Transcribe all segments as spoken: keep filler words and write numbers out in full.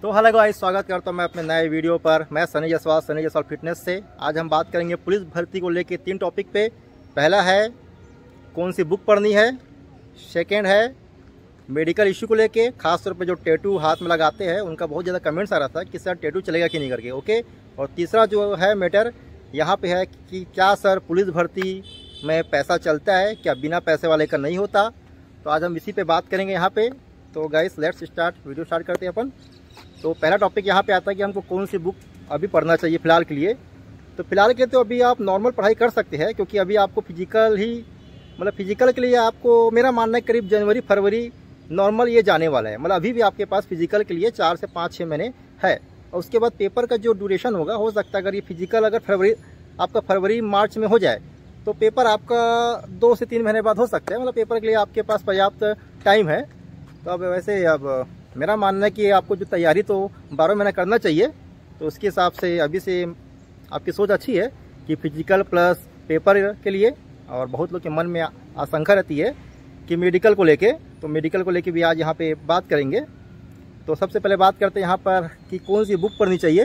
तो hello guys, स्वागत करता हूं मैं अपने नए वीडियो पर। मैं सनी जसवाल, सनी जसवाल फिटनेस से। आज हम बात करेंगे पुलिस भर्ती को लेके तीन टॉपिक पे। पहला है कौन सी बुक पढ़नी है, सेकंड है मेडिकल इशू को लेके, खास तौर पे जो टैटू हाथ में लगाते हैं उनका बहुत ज़्यादा कमेंट्स आ रहा था कि सर टैटू चलेगा कि नहीं करके, ओके। और तीसरा जो है मैटर यहाँ पे है कि क्या सर पुलिस भर्ती में पैसा चलता है, क्या बिना पैसे वाले का नहीं होता। तो आज हम इसी पे बात करेंगे यहाँ पे। तो guys let's start, video start करते हैं अपन। तो पहला टॉपिक यहाँ पे आता है कि हमको कौन सी बुक अभी पढ़ना चाहिए फ़िलहाल के लिए। तो फिलहाल के तो अभी आप नॉर्मल पढ़ाई कर सकते हैं, क्योंकि अभी आपको फिजिकल ही मतलब फिजिकल के लिए आपको मेरा मानना है करीब जनवरी फरवरी नॉर्मल ये जाने वाला है। मतलब अभी भी आपके पास फिजिकल के लिए चार से पाँच छः महीने है। और उसके बाद पेपर का जो ड्यूरेशन होगा, हो सकता है अगर ये फिजिकल अगर फरवरी आपका फरवरी मार्च में हो जाए तो पेपर आपका दो से तीन महीने बाद हो सकता है। मतलब पेपर के लिए आपके पास पर्याप्त टाइम है। तो अब वैसे अब मेरा मानना है कि आपको जो तैयारी तो बारह महीना करना चाहिए। तो उसके हिसाब से अभी से आपकी सोच अच्छी है कि फिजिकल प्लस पेपर के लिए। और बहुत लोग के मन में आशंका रहती है कि मेडिकल को लेके, तो मेडिकल को लेके भी आज यहाँ पे बात करेंगे। तो सबसे पहले बात करते हैं यहाँ पर कि कौन सी बुक पढ़नी चाहिए।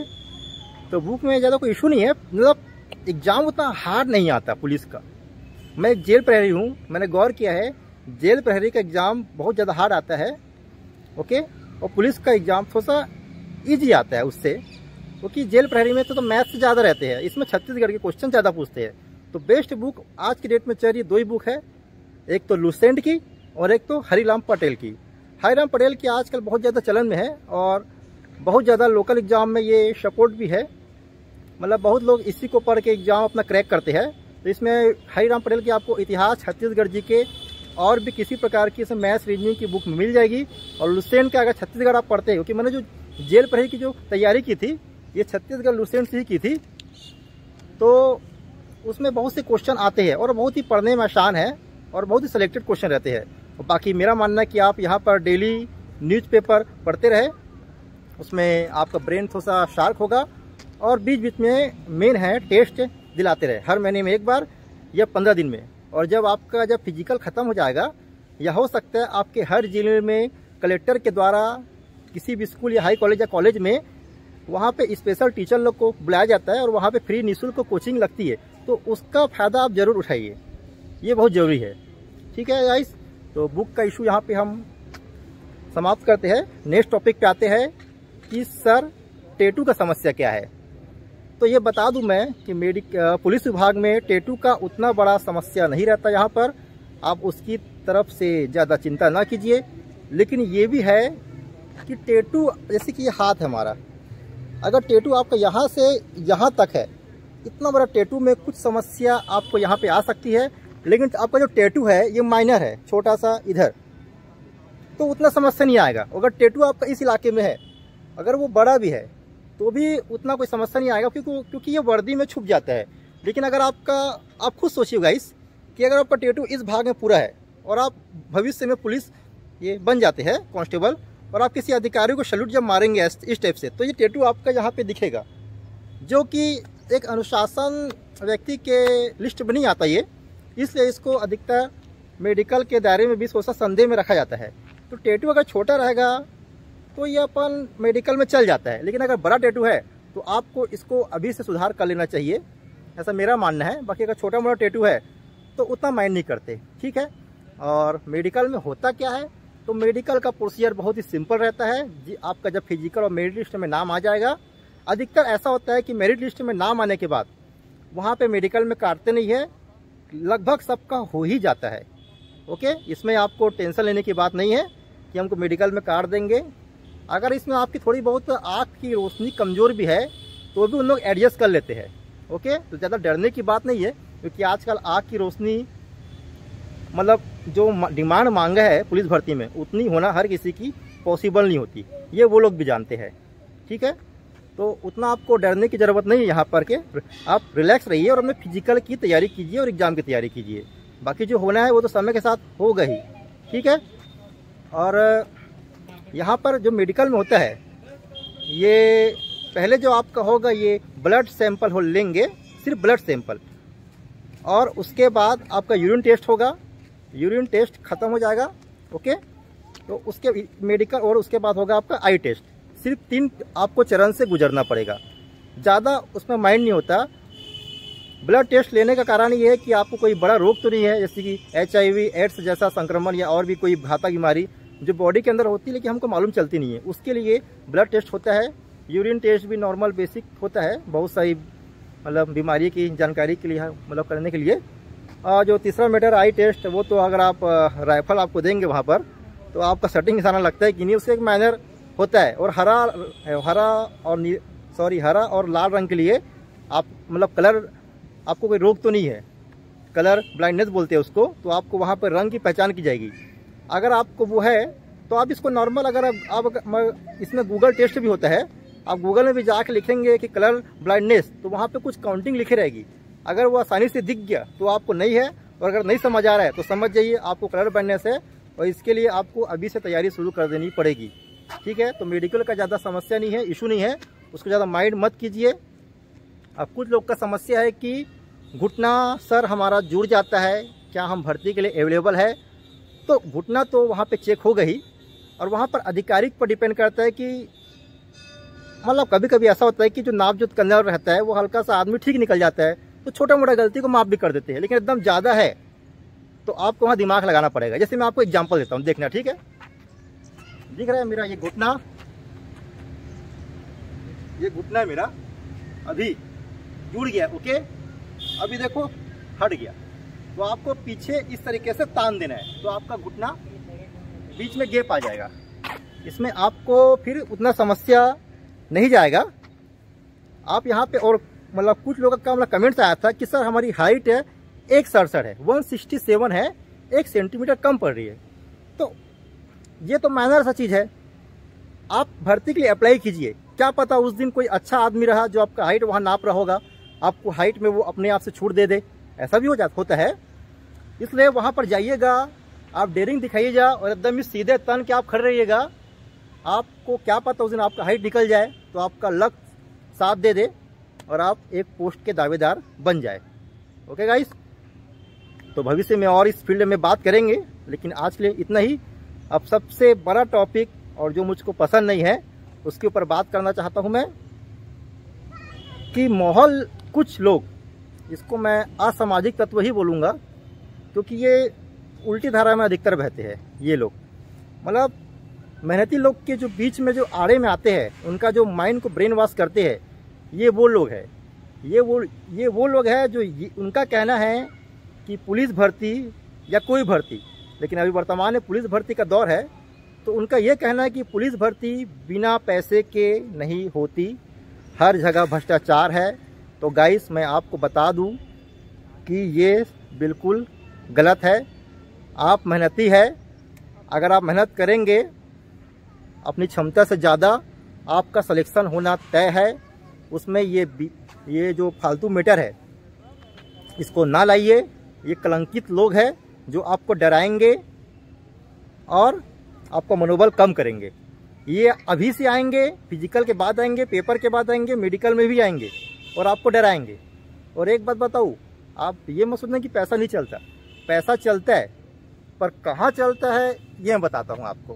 तो बुक में ज़्यादा कोई इशू नहीं है, मतलब एग्ज़ाम उतना हार्ड नहीं आता पुलिस का। मैं एक जेल प्रहरी हूँ, मैंने गौर किया है जेल प्रहरी का एग्ज़ाम बहुत ज़्यादा हार्ड आता है, ओके। और पुलिस का एग्ज़ाम थोड़ा सा ईजी आता है उससे, क्योंकि जेल प्रहरी में तो, तो मैथ्स ज़्यादा रहते हैं, इसमें छत्तीसगढ़ के क्वेश्चन ज़्यादा पूछते हैं। तो बेस्ट बुक आज की डेट में चल रही दो ही बुक है, एक तो लुसेंट की और एक तो हरिराम पटेल की। हरिराम पटेल की आजकल बहुत ज़्यादा चलन में है और बहुत ज़्यादा लोकल एग्ज़ाम में ये सपोर्ट भी है। मतलब बहुत लोग इसी को पढ़ के एग्ज़ाम अपना क्रैक करते हैं। तो इसमें हरिराम पटेल की आपको इतिहास छत्तीसगढ़ जी के और भी किसी प्रकार की इसमें मैथ्स रीजनिंग की बुक मिल जाएगी। और लुसेंट का अगर छत्तीसगढ़ आप पढ़ते हो, क्योंकि मैंने जो जेल प्रहरी की जो तैयारी की थी ये छत्तीसगढ़ लुसेंट से ही की थी, तो उसमें बहुत से क्वेश्चन आते हैं और बहुत ही पढ़ने में आसान है और बहुत ही सिलेक्टेड क्वेश्चन रहते हैं। और बाकी मेरा मानना है कि आप यहाँ पर डेली न्यूज़पेपर पढ़ते रहे, उसमें आपका ब्रेन थोड़ा सा शार्प होगा। और बीच बीच में मेन है टेस्ट दिलाते रहे, हर महीने में एक बार या पंद्रह दिन में। और जब आपका जब फिजिकल ख़त्म हो जाएगा, या हो सकता है आपके हर जिले में कलेक्टर के द्वारा किसी भी स्कूल या हाई कॉलेज या कॉलेज में वहाँ पे स्पेशल टीचर लोग को बुलाया जाता है और वहाँ पे फ्री निःशुल्क कोचिंग लगती है। तो उसका फ़ायदा आप ज़रूर उठाइए, ये बहुत ज़रूरी है, ठीक है गाइस। तो बुक का इशू यहाँ पे हम समाप्त करते हैं। नेक्स्ट टॉपिक पे आते हैं कि सर टैटू का समस्या क्या है। तो ये बता दूं मैं कि मेडिक पुलिस विभाग में टैटू का उतना बड़ा समस्या नहीं रहता यहाँ पर, आप उसकी तरफ से ज़्यादा चिंता ना कीजिए। लेकिन ये भी है कि टैटू जैसे कि ये हाथ है हमारा, अगर टैटू आपका यहाँ से यहाँ तक है, इतना बड़ा टैटू में कुछ समस्या आपको यहाँ पे आ सकती है। लेकिन आपका जो टैटू है ये माइनर है, छोटा सा इधर, तो उतना समस्या नहीं आएगा। अगर टैटू आपका इस इलाके में है, अगर वो बड़ा भी है तो भी उतना कोई समस्या नहीं आएगा, क्योंकि क्योंकि ये वर्दी में छुप जाता है। लेकिन अगर आपका, आप खुद सोचिए गाइस कि अगर आपका टैटू इस भाग में पूरा है और आप भविष्य में पुलिस ये बन जाते हैं कांस्टेबल, और आप किसी अधिकारी को सैल्यूट जब मारेंगे इस टाइप से, तो ये टैटू आपका यहाँ पे दिखेगा, जो कि एक अनुशासन व्यक्ति के लिस्ट में नहीं आता ये। इसलिए इसको अधिकतर मेडिकल के दायरे में भी सोचा संदेह में रखा जाता है। तो टैटू अगर छोटा रहेगा तो ये अपन मेडिकल में चल जाता है, लेकिन अगर बड़ा टैटू है तो आपको इसको अभी से सुधार कर लेना चाहिए, ऐसा मेरा मानना है। बाकी अगर छोटा मोटा टैटू है तो उतना माइंड नहीं करते, ठीक है। और मेडिकल में होता क्या है, तो मेडिकल का प्रोसीजर बहुत ही सिंपल रहता है जी। आपका जब फिजिकल और मेरिट लिस्ट में नाम आ जाएगा, अधिकतर ऐसा होता है कि मेरिट लिस्ट में नाम आने के बाद वहाँ पे मेडिकल में काटते नहीं है, लगभग सबका हो ही जाता है, ओके। इसमें आपको टेंशन लेने की बात नहीं है कि हमको मेडिकल में काट देंगे। अगर इसमें आपकी थोड़ी बहुत आँख की रोशनी कमज़ोर भी है तो भी उन लोग एडजस्ट कर लेते हैं, ओके। तो ज़्यादा डरने की बात नहीं है, क्योंकि आजकल आँख की रोशनी मतलब जो डिमांड मांगा है पुलिस भर्ती में, उतनी होना हर किसी की पॉसिबल नहीं होती, ये वो लोग भी जानते हैं, ठीक है। तो उतना आपको डरने की ज़रूरत नहीं है यहाँ पर के, आप रिलैक्स रहिए और अपने फिजिकल की तैयारी कीजिए और एग्ज़ाम की तैयारी कीजिए। बाकी जो होना है वो तो समय के साथ होगा ही, ठीक है। और यहाँ पर जो मेडिकल में होता है, ये पहले जो आपका होगा ये ब्लड सैंपल हो लेंगे, सिर्फ ब्लड सैंपल, और उसके बाद आपका यूरिन टेस्ट होगा। यूरिन टेस्ट ख़त्म हो जाएगा, ओके। तो उसके मेडिकल और उसके बाद होगा आपका आई टेस्ट। सिर्फ तीन आपको चरण से गुजरना पड़ेगा, ज़्यादा उसमें माइंड नहीं होता। ब्लड टेस्ट लेने का कारण ये है कि आपको कोई बड़ा रोग तो नहीं है, जैसे कि एच आई वी एड्स जैसा संक्रमण या और भी कोई घातक बीमारी जो बॉडी के अंदर होती है लेकिन हमको मालूम चलती नहीं है। उसके लिए ब्लड टेस्ट होता है, यूरिन टेस्ट भी नॉर्मल बेसिक होता है, बहुत सारी मतलब बीमारी की जानकारी के लिए मतलब करने के लिए। और जो तीसरा मैटर आई टेस्ट, वो तो अगर आप राइफल आपको देंगे वहाँ पर तो आपका सेटिंग निशाना लगता है कि नहीं, उसका एक मैनर होता है। और हरा हरा और सॉरी हरा और लाल रंग के लिए आप मतलब कलर, आपको कोई रोग तो नहीं है, कलर ब्लाइंडनेस बोलते हैं उसको, तो आपको वहाँ पर रंग की पहचान की जाएगी। अगर आपको वो है तो आप इसको नॉर्मल, अगर आप, आप इसमें गूगल टेस्ट भी होता है, आप गूगल में भी जाके लिखेंगे कि कलर ब्लाइंडनेस, तो वहाँ पे कुछ काउंटिंग लिखी रहेगी। अगर वो आसानी से दिख गया तो आपको नहीं है, और अगर नहीं समझ आ रहा है तो समझ जाइए आपको कलर ब्लाइंडनेस है, और इसके लिए आपको अभी से तैयारी शुरू कर देनी पड़ेगी। ठीक है, तो मेडिकल का ज़्यादा समस्या नहीं है, इशू नहीं है, उसको ज़्यादा माइंड मत कीजिए। अब कुछ लोग का समस्या है कि घुटना सर हमारा जुड़ जाता है, क्या हम भर्ती के लिए अवेलेबल है? तो घुटना तो वहाँ पे चेक हो गई, और वहाँ पर आधिकारिक पर डिपेंड करता है कि मतलब कभी कभी ऐसा होता है कि जो नाप जो कंधे रहता है वो हल्का सा आदमी ठीक निकल जाता है, तो छोटा मोटा गलती को माफ भी कर देते हैं। लेकिन एकदम ज़्यादा है तो आपको वहाँ दिमाग लगाना पड़ेगा। जैसे मैं आपको एग्जांपल देता हूँ, देखना। ठीक है, दिख रहा है मेरा ये घुटना, ये घुटना मेरा अभी जुड़ गया। ओके, अभी देखो हट गया, तो आपको पीछे इस तरीके से तान देना है, तो आपका घुटना बीच में गैप आ जाएगा। इसमें आपको फिर उतना समस्या नहीं जाएगा। आप यहाँ पे, और मतलब कुछ लोगों का मतलब कमेंट्स आया था कि सर हमारी हाइट है एक सड़सठ है, वन सिक्सटी सेवन है, एक सेंटीमीटर कम पड़ रही है। तो ये तो माइनर सा चीज़ है, आप भर्ती के लिए अप्लाई कीजिए। क्या पता उस दिन कोई अच्छा आदमी रहा जो आपका हाइट वहाँ नाप रहा होगा, आपको हाइट में वो अपने आप से छूट दे दे, ऐसा भी हो जाता होता है। इसलिए वहाँ पर जाइएगा, आप डेयरिंग दिखाइएगा और एकदम ही सीधे तन के आप खड़े रहिएगा। आपको क्या पता उस दिन आपका हाइट निकल जाए तो आपका लक साथ दे दे और आप एक पोस्ट के दावेदार बन जाए। ओके गाइस, तो भविष्य में और इस फील्ड में बात करेंगे, लेकिन आज के लिए इतना ही। अब सबसे बड़ा टॉपिक और जो मुझको पसंद नहीं है उसके ऊपर बात करना चाहता हूं मैं, कि माहौल, कुछ लोग, इसको मैं असामाजिक तत्व ही बोलूँगा क्योंकि ये उल्टी धारा में अधिकतर बहते हैं। ये लोग मतलब मेहनती लोग के जो बीच में जो आड़े में आते हैं, उनका जो माइंड को ब्रेन वॉश करते हैं, ये वो लोग हैं। ये वो ये वो लोग हैं जो उनका कहना है कि पुलिस भर्ती या कोई भर्ती, लेकिन अभी वर्तमान में पुलिस भर्ती का दौर है, तो उनका ये कहना है कि पुलिस भर्ती बिना पैसे के नहीं होती, हर जगह भ्रष्टाचार है। तो गाइस, मैं आपको बता दूं कि ये बिल्कुल गलत है। आप मेहनती है, अगर आप मेहनत करेंगे अपनी क्षमता से ज़्यादा, आपका सिलेक्शन होना तय है। उसमें ये ये जो फालतू मैटर है इसको ना लाइए। ये कलंकित लोग हैं जो आपको डराएंगे और आपका मनोबल कम करेंगे। ये अभी से आएंगे, फिजिकल के बाद आएंगे, पेपर के बाद आएंगे, मेडिकल में भी आएंगे और आपको डराएंगे। और एक बात बताऊँ, आप ये मत सोचना कि पैसा नहीं चलता, पैसा चलता है, पर कहाँ चलता है ये मैं बताता हूँ आपको।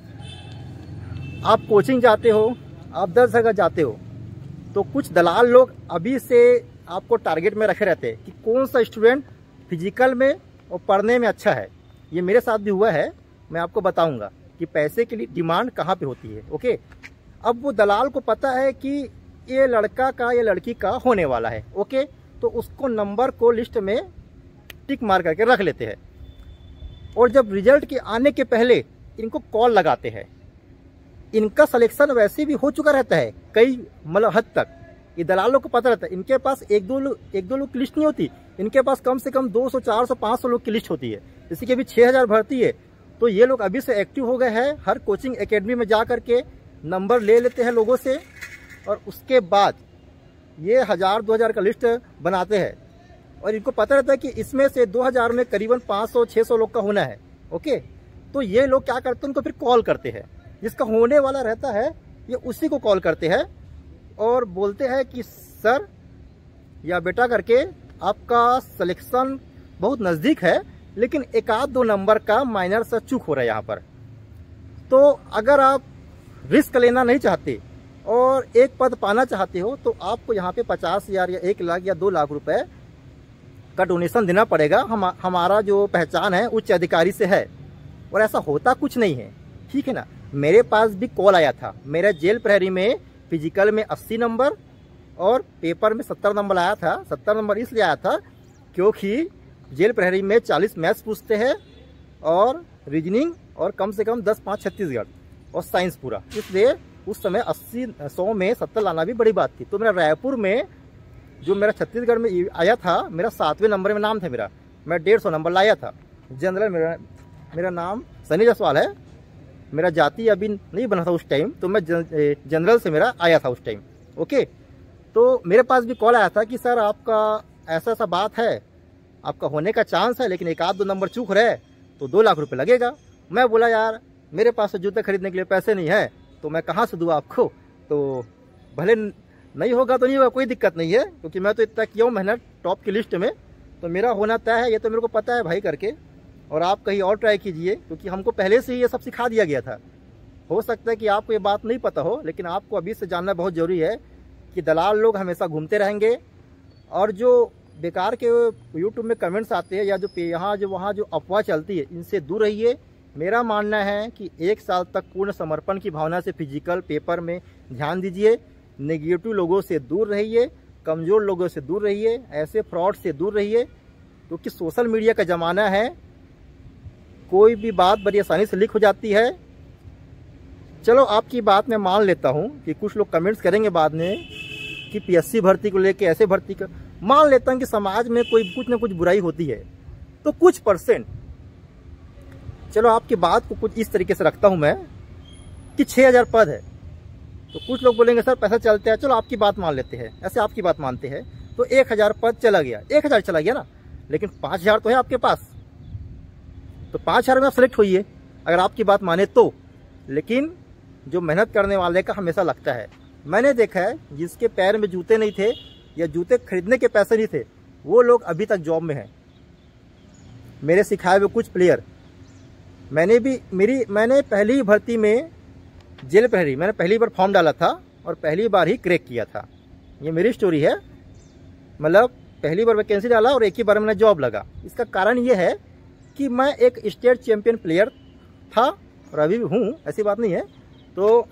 आप कोचिंग जाते हो, आप दस जगह जाते हो, तो कुछ दलाल लोग अभी से आपको टारगेट में रखे रहते हैं कि कौन सा स्टूडेंट फिजिकल में और पढ़ने में अच्छा है। ये मेरे साथ भी हुआ है, मैं आपको बताऊंगा कि पैसे के लिए डिमांड कहाँ पे होती है। ओके, अब वो दलाल को पता है कि ये लड़का का या लड़की का होने वाला है। ओके, तो उसको नंबर को लिस्ट में टिक मार करके रख लेते हैं, और जब रिजल्ट के आने के पहले इनको कॉल लगाते हैं। इनका सिलेक्शन वैसे भी हो चुका रहता है कई मतलब हद तक, ये दलालों को पता रहता है। इनके पास एक दो लोग एक दो लोग की लिस्ट नहीं होती, इनके पास कम से कम दो सौ, चार सौ, पाँच सौ लोग की लिस्ट होती है। जैसे कि अभी छः हज़ार भर्ती है, तो ये लोग अभी से एक्टिव हो गए हैं। हर कोचिंग एकेडमी में जा करके नंबर ले लेते हैं लोगों से, और उसके बाद ये हज़ार दो हज़ार का लिस्ट बनाते हैं, और इनको पता रहता है कि इसमें से दो हज़ार में करीबन पाँच सौ छह सौ लोग का होना है। ओके, तो ये लोग क्या करते हैं, उनको फिर कॉल करते हैं। जिसका होने वाला रहता है ये उसी को कॉल करते हैं और बोलते हैं कि सर या बेटा करके आपका सिलेक्शन बहुत नज़दीक है, लेकिन एक आध दो नंबर का माइनर सा चूक हो रहा है यहाँ पर। तो अगर आप रिस्क लेना नहीं चाहते और एक पद पाना चाहते हो तो आपको यहाँ पे पचास हजार या एक लाख या दो लाख रुपए का डोनेशन देना पड़ेगा। हम हमारा जो पहचान है उच्च अधिकारी से है और ऐसा होता कुछ नहीं है, ठीक है ना। मेरे पास भी कॉल आया था, मेरा जेल प्रहरी में फिजिकल में अस्सी नंबर और पेपर में सत्तर नंबर आया था। सत्तर नंबर इसलिए आया था क्योंकि जेल प्रहरी में चालीस मैथ्स पूछते हैं और रीजनिंग और कम से कम दस पाँच छत्तीसगढ़ और साइंस पूरा, इसलिए उस समय अस्सी सौ में सत्तर लाना भी बड़ी बात थी। तो मेरा रायपुर में जो मेरा छत्तीसगढ़ में आया था, मेरा सातवें नंबर में नाम था मेरा, मैं डेढ़ सौ नंबर लाया था। जनरल मेरा मेरा नाम सनी जायसवाल है, मेरा जाति अभी नहीं बना था उस टाइम, तो मैं जन, जनरल से मेरा आया था उस टाइम। ओके, तो मेरे पास भी कॉल आया था कि सर आपका ऐसा ऐसा बात है, आपका होने का चांस है लेकिन एक आध दो नंबर चूक रहे तो दो लाख रुपए लगेगा। मैं बोला यार मेरे पास तो जूते खरीदने के लिए पैसे नहीं है तो मैं कहाँ से दूँ आपको, तो भले नहीं होगा तो नहीं होगा, कोई दिक्कत नहीं है, क्योंकि मैं तो इतना किया हूँ मेहनत टॉप की लिस्ट में, तो मेरा होना तय है, ये तो मेरे को पता है भाई करके। और आप कहीं और ट्राई कीजिए, क्योंकि हमको पहले से ही ये सब सिखा दिया गया था। हो सकता है कि आपको ये बात नहीं पता हो, लेकिन आपको अभी से जानना बहुत ज़रूरी है कि दलाल लोग हमेशा घूमते रहेंगे और जो बेकार के यूट्यूब में कमेंट्स आते हैं या जो यहाँ जो वहाँ जो अफवाह चलती है, इनसे दूर रहिए। मेरा मानना है कि एक साल तक पूर्ण समर्पण की भावना से फिजिकल पेपर में ध्यान दीजिए, नेगेटिव लोगों से दूर रहिए, कमज़ोर लोगों से दूर रहिए, ऐसे फ्रॉड से दूर रहिए, क्योंकि सोशल मीडिया का ज़माना है, कोई भी बात बड़ी आसानी से लीक हो जाती है। चलो आपकी बात मैं मान लेता हूँ कि कुछ लोग कमेंट्स करेंगे बाद में कि पीएससी भर्ती को लेके ऐसे भर्ती कर, मान लेता हूँ कि समाज में कोई कुछ ना कुछ बुराई होती है तो कुछ परसेंट, चलो आपकी बात को कुछ इस तरीके से रखता हूँ मैं कि छः हज़ार पद है, तो कुछ लोग बोलेंगे सर पैसा चलता है, चलो आपकी बात मान लेते हैं, ऐसे आपकी बात मानते हैं तो एक हज़ार पद चला गया, एक हज़ार चला गया ना, लेकिन पाँच हज़ार तो है आपके पास, तो पाँच हज़ार में आप सेलेक्ट होइए अगर आपकी बात माने तो। लेकिन जो मेहनत करने वाले का हमेशा लगता है, मैंने देखा है जिसके पैर में जूते नहीं थे या जूते खरीदने के पैसे नहीं थे वो लोग अभी तक जॉब में हैं। मेरे सिखाए हुए कुछ प्लेयर, मैंने भी मेरी मैंने पहली भर्ती में जेल प्रहरी मैंने पहली बार फॉर्म डाला था और पहली बार ही क्रैक किया था, ये मेरी स्टोरी है। मतलब पहली बार वैकेंसी डाला और एक ही बार मैंने जॉब लगा। इसका कारण ये है कि मैं एक स्टेट चैंपियन प्लेयर था और अभी भी हूँ, ऐसी बात नहीं है। तो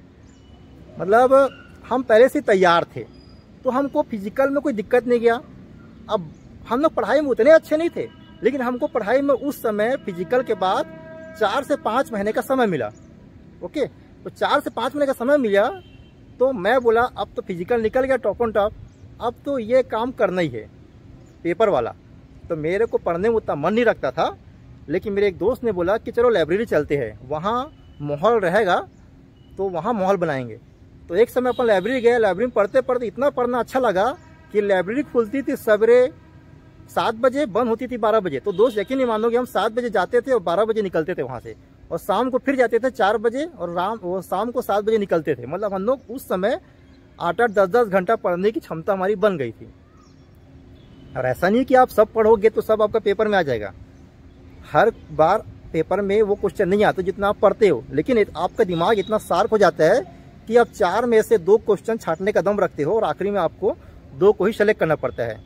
मतलब हम पहले से तैयार थे तो हमको फिजिकल में कोई दिक्कत नहीं गया। अब हम लोग पढ़ाई में उतने अच्छे नहीं थे, लेकिन हमको पढ़ाई में उस समय फिजिकल के बाद चार से पाँच महीने का समय मिला। ओके, तो चार से पाँच महीने का समय मिला तो मैं बोला अब तो फिजिकल निकल गया टॉप ऑन टॉप, अब तो ये काम करना ही है पेपर वाला। तो मेरे को पढ़ने में उतना मन नहीं रखता था, लेकिन मेरे एक दोस्त ने बोला कि चलो लाइब्रेरी चलते हैं, वहाँ माहौल रहेगा तो वहाँ माहौल बनाएंगे। तो एक समय अपन लाइब्रेरी गए, लाइब्रेरी में पढ़ते पढ़ते इतना पढ़ना अच्छा लगा कि लाइब्रेरी खुलती थी सवेरे सात बजे, बंद होती थी बारह बजे। तो दोस्त यकीन नहीं मानोगे, हम सात बजे जाते थे और बारह बजे निकलते थे वहाँ से, और शाम को फिर जाते थे चार बजे और राम वो शाम को सात बजे निकलते थे। मतलब हम लोग उस समय आठ आठ दस दस घंटा पढ़ने की क्षमता हमारी बन गई थी। और ऐसा नहीं कि आप सब पढ़ोगे तो सब आपका पेपर में आ जाएगा, हर बार पेपर में वो क्वेश्चन नहीं आते जितना आप पढ़ते हो, लेकिन आपका दिमाग इतना शार्प हो जाता है कि आप चार में से दो क्वेश्चन छांटने का दम रखते हो और आखिरी में आपको दो को ही सेलेक्ट करना पड़ता है।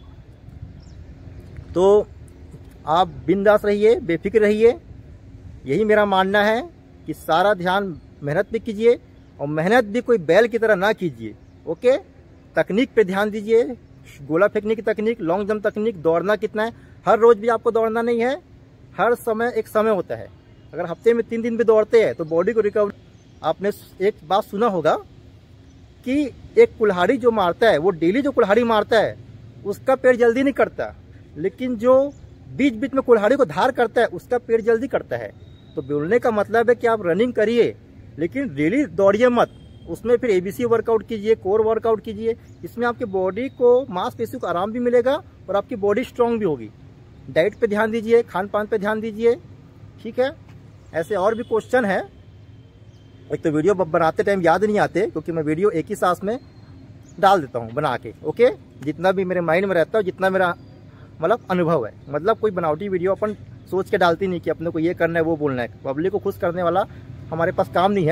तो आप बिंदास रहिए, बेफिक्र रहिए, यही मेरा मानना है कि सारा ध्यान मेहनत पे कीजिए और मेहनत भी कोई बैल की तरह ना कीजिए। ओके, तकनीक पे ध्यान दीजिए, गोला फेंकने की तकनीक, लॉन्ग जंप तकनीक, दौड़ना कितना है, हर रोज भी आपको दौड़ना नहीं है, हर समय एक समय होता है। अगर हफ्ते में तीन दिन भी दौड़ते हैं तो बॉडी को रिकवर। आपने एक बात सुना होगा कि एक कुल्हाड़ी जो मारता है, वो डेली जो कुल्हाड़ी मारता है उसका पेड़ जल्दी नहीं कटता, लेकिन जो बीच बीच में कुल्हाड़ी को धार करता है उसका पेड़ जल्दी कटता है। तो बोलने का मतलब है कि आप रनिंग करिए लेकिन डेली दौड़िए मत, उसमें फिर एबीसी वर्कआउट कीजिए, कोर वर्कआउट कीजिए। इसमें आपकी बॉडी को, मांसपेशियों को आराम भी मिलेगा और आपकी बॉडी स्ट्रांग भी होगी। डाइट पे ध्यान दीजिए, खान पान पे ध्यान दीजिए, ठीक है। ऐसे और भी क्वेश्चन है, एक तो वीडियो बनाते टाइम याद नहीं आते क्योंकि मैं वीडियो एक ही सांस में डाल देता हूँ बना के। ओके, जितना भी मेरे माइंड में रहता है, जितना मेरा मतलब अनुभव है, मतलब कोई बनावटी वीडियो अपन सोच के डालती नहीं कि अपने को ये करना है वो बोलना है। पब्लिक को खुश करने वाला हमारे पास काम नहीं है,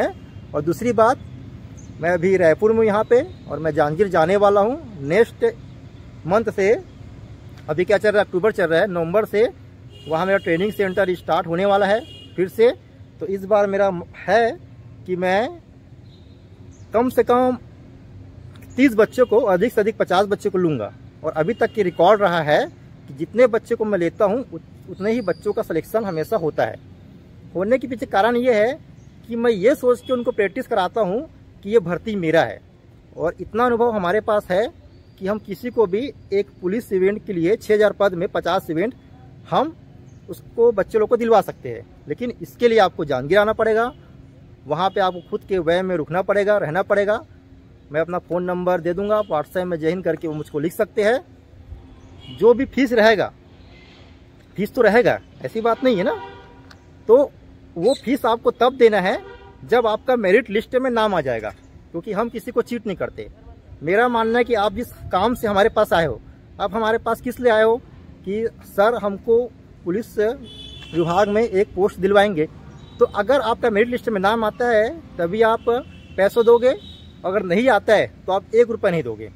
और दूसरी बात, मैं अभी रायपुर में हूँ यहाँ पे, और मैं जांजगीर जाने वाला हूँ नेक्स्ट मंथ से। अभी क्या चल रहा है, अक्टूबर चल रहा है, नवंबर से वहाँ मेरा ट्रेनिंग सेंटर स्टार्ट होने वाला है फिर से। तो इस बार मेरा है कि मैं कम से कम तीस बच्चों को, अधिक से अधिक पचास बच्चों को लूँगा। और अभी तक की रिकॉर्ड रहा है कि जितने बच्चे को मैं लेता हूँ उतने ही बच्चों का सिलेक्शन हमेशा होता है। होने के पीछे कारण ये है कि मैं ये सोच के उनको प्रैक्टिस कराता हूँ कि ये भर्ती मेरा है। और इतना अनुभव हमारे पास है कि हम किसी को भी एक पुलिस इवेंट के लिए छः हज़ार पद में पचास इवेंट हम उसको बच्चे लोग को दिलवा सकते हैं। लेकिन इसके लिए आपको जांजगीर आना पड़ेगा, वहाँ पे आपको खुद के वैन में रुकना पड़ेगा, रहना पड़ेगा। मैं अपना फ़ोन नंबर दे दूँगा, आप व्हाट्सएप में जय हिंद करके वो मुझको लिख सकते हैं। जो भी फीस रहेगा, फीस तो रहेगा, ऐसी बात नहीं है ना। तो वो फीस आपको तब देना है जब आपका मेरिट लिस्ट में नाम आ जाएगा, क्योंकि हम किसी को चीट नहीं करते। मेरा मानना है कि आप जिस काम से हमारे पास आए हो, आप हमारे पास किस लिए आए हो कि सर हमको पुलिस विभाग में एक पोस्ट दिलवाएंगे। तो अगर आपका मेरिट लिस्ट में नाम आता है तभी आप पैसों दोगे, अगर नहीं आता है तो आप एक रुपये नहीं दोगे।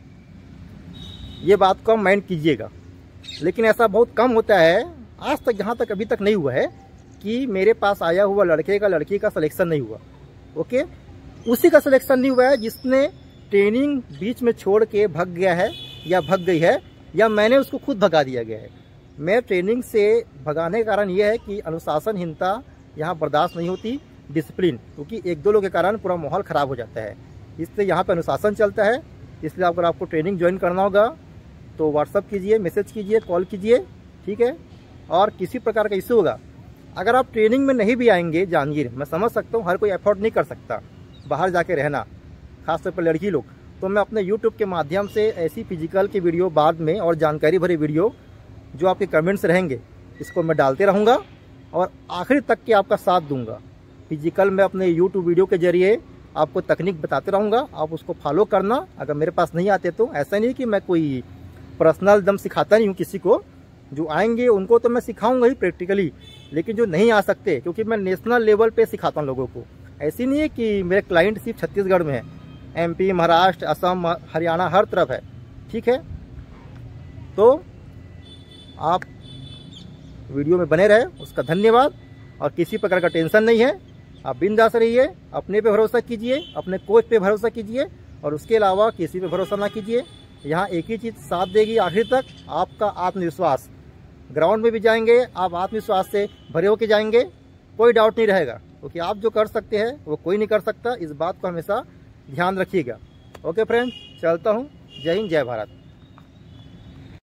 ये बात को माइंड कीजिएगा। लेकिन ऐसा बहुत कम होता है, आज तक जहाँ तक अभी तक नहीं हुआ है कि मेरे पास आया हुआ लड़के का लड़की का सिलेक्शन नहीं हुआ। ओके, उसी का सिलेक्शन नहीं हुआ है जिसने ट्रेनिंग बीच में छोड़ के भग गया है या भग गई है, या मैंने उसको खुद भगा दिया गया है। मैं ट्रेनिंग से भगाने का कारण यह है कि अनुशासनहीनता यहाँ बर्दाश्त नहीं होती, डिसिप्लिन, क्योंकि एक दो लोग के कारण पूरा माहौल ख़राब हो जाता है। इसलिए यहाँ पे अनुशासन चलता है। इसलिए अगर आपको ट्रेनिंग ज्वाइन करना होगा तो व्हाट्सअप कीजिए, मैसेज कीजिए, कॉल कीजिए, ठीक है। और किसी प्रकार का इशू होगा, अगर आप ट्रेनिंग में नहीं भी आएंगे जांजगीर, मैं समझ सकता हूँ हर कोई अफोर्ड नहीं कर सकता बाहर जाके रहना, खासतौर पर लड़की लोग। तो मैं अपने यूट्यूब के माध्यम से ऐसी फिजिकल की वीडियो बाद में और जानकारी भरी वीडियो जो आपके कमेंट्स रहेंगे इसको मैं डालते रहूँगा और आखिर तक के आपका साथ दूंगा। फिजिकल में अपने यूट्यूब वीडियो के जरिए आपको तकनीक बताते रहूँगा, आप उसको फॉलो करना। अगर मेरे पास नहीं आते तो ऐसा नहीं कि मैं कोई पर्सनल दम सिखाता नहीं हूँ किसी को। जो आएंगे उनको तो मैं सिखाऊंगा ही प्रैक्टिकली, लेकिन जो नहीं आ सकते, क्योंकि मैं नेशनल लेवल पे सिखाता हूँ लोगों को। ऐसी नहीं है कि मेरे क्लाइंट सिर्फ छत्तीसगढ़ में है, एमपी, महाराष्ट्र, असम, हरियाणा, हर तरफ है, ठीक है। तो आप वीडियो में बने रहे, उसका धन्यवाद। और किसी प्रकार का टेंशन नहीं है, आप बिंदास रहिए, अपने पे भरोसा कीजिए, अपने कोच पे भरोसा कीजिए, और उसके अलावा किसी पे भरोसा ना कीजिए। यहाँ एक ही चीज़ साथ देगी आखिर तक, आपका आत्मविश्वास। ग्राउंड में भी जाएंगे आप आत्मविश्वास से भरे होके जाएंगे, कोई डाउट नहीं रहेगा, क्योंकि आप जो कर सकते हैं वो कोई नहीं कर सकता। इस बात को हमेशा ध्यान रखिएगा। ओके फ्रेंड, चलता हूँ। जय हिंद, जय भारत।